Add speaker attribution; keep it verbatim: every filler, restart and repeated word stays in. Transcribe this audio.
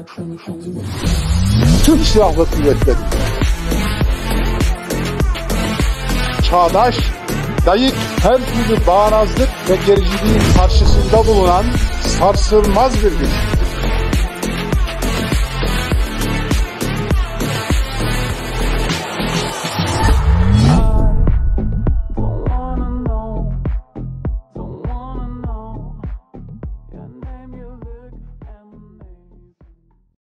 Speaker 1: Türk Silahlı Kuvvetleri çağdaş, layık, her türlü bağnazlık ve gericiliğin karşısında bulunan sarsılmaz bir güç.